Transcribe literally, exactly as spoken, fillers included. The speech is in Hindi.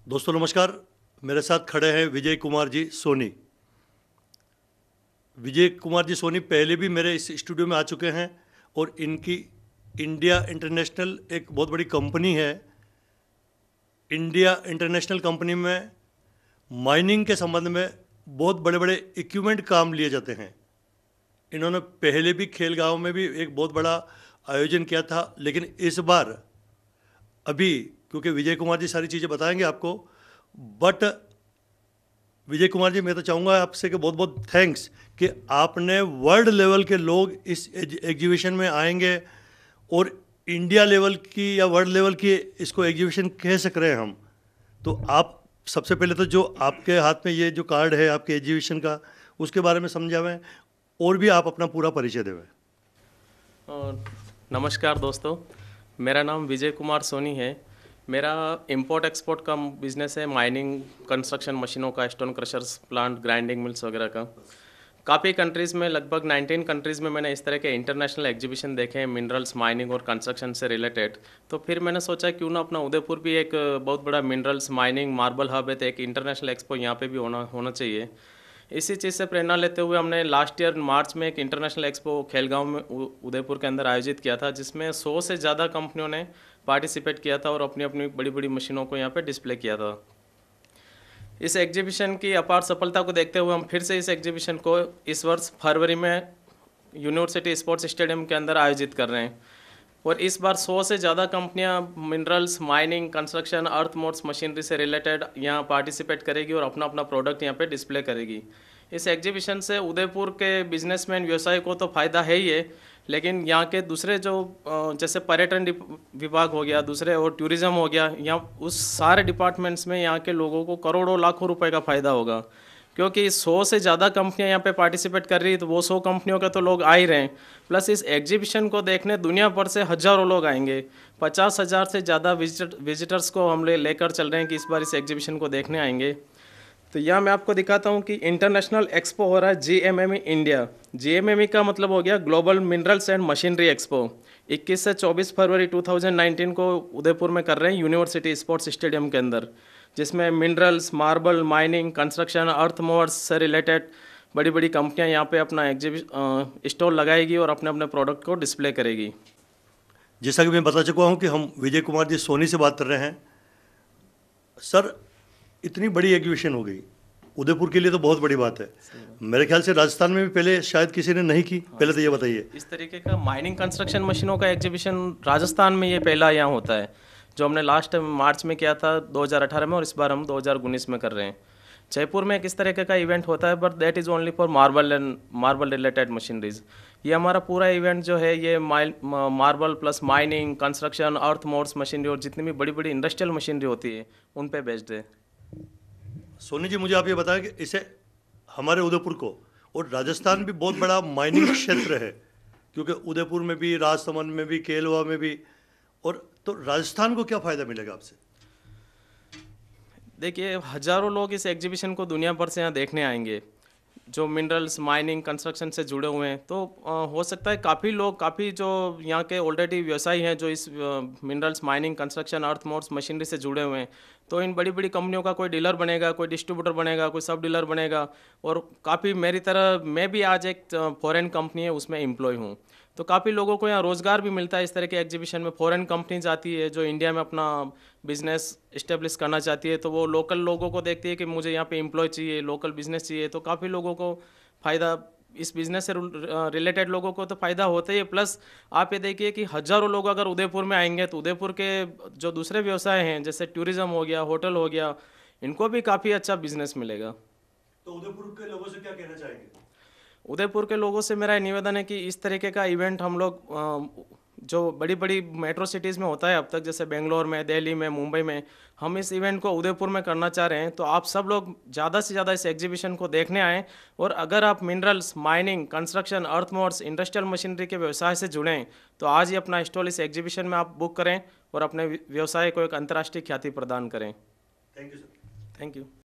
दोस्तों नमस्कार। मेरे साथ खड़े हैं विजय कुमार जी सोनी। विजय कुमार जी सोनी पहले भी मेरे इस स्टूडियो में आ चुके हैं और इनकी इंडिया इंटरनेशनल एक बहुत बड़ी कंपनी है। इंडिया इंटरनेशनल कंपनी में माइनिंग के संबंध में बहुत बड़े बड़े इक्विपमेंट काम लिए जाते हैं। इन्होंने पहले भी खेलगांव में भी एक बहुत बड़ा आयोजन किया था, लेकिन इस बार अभी क्योंकि विजय कुमार जी सारी चीज़ें बताएंगे आपको, बट विजय कुमार जी मैं तो चाहूँगा आपसे कि बहुत बहुत थैंक्स कि आपने वर्ल्ड लेवल के लोग इस एग्जीबिशन में आएंगे और इंडिया लेवल की या वर्ल्ड लेवल की इसको एग्जीबिशन कह सक रहे हैं हम। तो आप सबसे पहले तो जो आपके हाथ में ये जो कार्ड है आपके एग्जीबिशन का, उसके बारे में समझावें और भी आप अपना पूरा परिचय देवें। और नमस्कार दोस्तों, मेरा नाम विजय कुमार सोनी है। मेरा इंपोर्ट एक्सपोर्ट का बिज़नेस है, माइनिंग कंस्ट्रक्शन मशीनों का, stone crushers plant, grinding mills वगैरह का। काफ़ी कंट्रीज़ में, लगभग नाइनटीन कंट्रीज़ में मैंने इस तरह के इंटरनेशनल एग्जीबिशन देखे हैं मिनरल्स, माइनिंग और कंस्ट्रक्शन से रिलेटेड। तो फिर मैंने सोचा क्यों ना अपना उदयपुर भी एक बहुत बड़ा मिनरल्स, माइनिंग, मार्बल हब है, तो एक इंटरनेशनल एक्सपो यहाँ पे भी होना होना चाहिए। इसी चीज़ से प्रेरणा लेते हुए हमने लास्ट ईयर मार्च में एक इंटरनेशनल एक्सपो खेलगांव में उदयपुर के अंदर आयोजित किया था, जिसमें सौ से ज़्यादा कंपनियों ने पार्टिसिपेट किया था और अपनी अपनी बड़ी बड़ी मशीनों को यहाँ पे डिस्प्ले किया था। इस एग्जीबिशन की अपार सफलता को देखते हुए हम फिर से इस एग्जीबिशन को इस वर्ष फरवरी में यूनिवर्सिटी स्पोर्ट्स स्टेडियम के अंदर आयोजित कर रहे हैं और इस बार सौ से ज़्यादा कंपनियां minerals, mining, construction, earth movers machinery से रिलेटेड यहाँ पार्टिसिपेट करेगी और अपना अपना प्रोडक्ट यहाँ पे डिस्प्ले करेगी। इस एग्जीबिशन से उदयपुर के बिजनेसमैन, व्यवसाय को तो फ़ायदा है ही है, लेकिन यहाँ के दूसरे जो जैसे पर्यटन विभाग हो गया, दूसरे और टूरिज़्म हो गया, यहाँ उस सारे डिपार्टमेंट्स में यहाँ के लोगों को करोड़ों लाखों रुपए का फ़ायदा होगा, क्योंकि सौ से ज़्यादा कंपनियां यहाँ पे पार्टिसिपेट कर रही है, तो वो सौ कंपनियों के तो लोग आ ही रहे हैं। प्लस इस एग्जीबिशन को देखने दुनिया भर से हज़ारों लोग आएंगे। पचास हज़ार से ज़्यादा विजिट विजिटर्स को हम ले लेकर चल रहे हैं कि इस बार इस एग्जीबिशन को देखने आएंगे। तो यहाँ मैं आपको दिखाता हूँ कि इंटरनेशनल एक्सपो हो रहा है G M M E India. G M M E का मतलब हो गया global minerals and machinery expo. इक्कीस से चौबीस फरवरी दो हज़ार उन्नीस को उदयपुर में कर रहे हैं यूनिवर्सिटी स्पोर्ट्स स्टेडियम के अंदर, जिसमें minerals, marble, mining, construction, earth movers से रिलेटेड बड़ी बड़ी कंपनियां यहाँ पे अपना एग्जीबिशन स्टॉल लगाएगी और अपने अपने प्रोडक्ट को डिस्प्ले करेगी। जैसा कि मैं बता चुका हूँ कि हम विजय कुमार जी सोनी से बात कर रहे हैं। सर, इतनी बड़ी एग्जीबिशन हो गई, उदयपुर के लिए तो बहुत बड़ी बात है। मेरे ख्याल से राजस्थान में भी पहले शायद किसी ने नहीं की। हाँ, पहले तो ये बताइए। इस तरीके का माइनिंग कंस्ट्रक्शन मशीनों का एग्जीबिशन राजस्थान में ये पहला यहाँ होता है, जो हमने लास्ट मार्च में किया था दो हज़ार अठारह में, और इस बार हम दो हज़ार उन्नीस में कर रहे हैं। जयपुर में एक इस तरीके का इवेंट होता है, but that is only for marble and marble related machineries. ये हमारा पूरा इवेंट जो है ये marble plus mining, construction, earth movers machinery और जितनी भी बड़ी बड़ी इंडस्ट्रियल मशीनरी होती है उन पे बेस्ड है। सोनी जी, मुझे आप ये बताएं कि इसे हमारे उदयपुर को, और राजस्थान भी बहुत बड़ा माइनिंग क्षेत्र है, क्योंकि उदयपुर में भी, राजसमंद में भी, केलवा में भी, और तो राजस्थान को क्या फ़ायदा मिलेगा आपसे? देखिए, हज़ारों लोग इस एग्जीबिशन को दुनिया भर से यहाँ देखने आएंगे जो मिनरल्स, माइनिंग, कंस्ट्रक्शन से जुड़े हुए हैं। तो आ, हो सकता है काफ़ी लोग, काफ़ी जो यहाँ के ऑलरेडी व्यवसायी हैं जो इस minerals, mining, construction, earth movers machinery से जुड़े हुए हैं, तो इन बड़ी बड़ी कंपनियों का कोई डीलर बनेगा, कोई डिस्ट्रीब्यूटर बनेगा, कोई सब डीलर बनेगा। और काफ़ी मेरी तरह मैं भी आज एक फॉरेन कंपनी है उसमें एम्प्लॉय हूँ, तो काफ़ी लोगों को यहाँ रोज़गार भी मिलता है। इस तरह के एग्जीबिशन में फॉरेन कंपनीज आती है जो इंडिया में अपना बिजनेस इस्टेब्लिश करना चाहती है, तो वो लोकल लोगों को देखती है कि मुझे यहाँ पे एम्प्लॉय चाहिए, लोकल बिजनेस चाहिए, तो काफ़ी लोगों को फ़ायदा, इस बिज़नेस से रिलेटेड लोगों को तो फ़ायदा होता ही है। प्लस आप ये देखिए कि हज़ारों लोग अगर उदयपुर में आएंगे तो उदयपुर के जो दूसरे व्यवसाय हैं जैसे टूरिज़्म हो गया, होटल हो गया, इनको भी काफ़ी अच्छा बिजनेस मिलेगा। तो उदयपुर के लोगों से क्या कहना चाहेंगे? उदयपुर के लोगों से मेरा निवेदन है कि इस तरीके का इवेंट हम लोग जो बड़ी बड़ी मेट्रो सिटीज़ में होता है अब तक, जैसे बेंगलोर में, दिल्ली में, मुंबई में, हम इस इवेंट को उदयपुर में करना चाह रहे हैं। तो आप सब लोग ज़्यादा से ज़्यादा इस एग्जीबिशन को देखने आएँ, और अगर आप minerals, mining, construction, earth movers, industrial machinery के व्यवसाय से जुड़ें तो आज ही अपना स्टॉल इस एग्जीबिशन में आप बुक करें और अपने व्यवसाय को एक अंतर्राष्ट्रीय ख्याति प्रदान करें। Thank you sir. Thank you.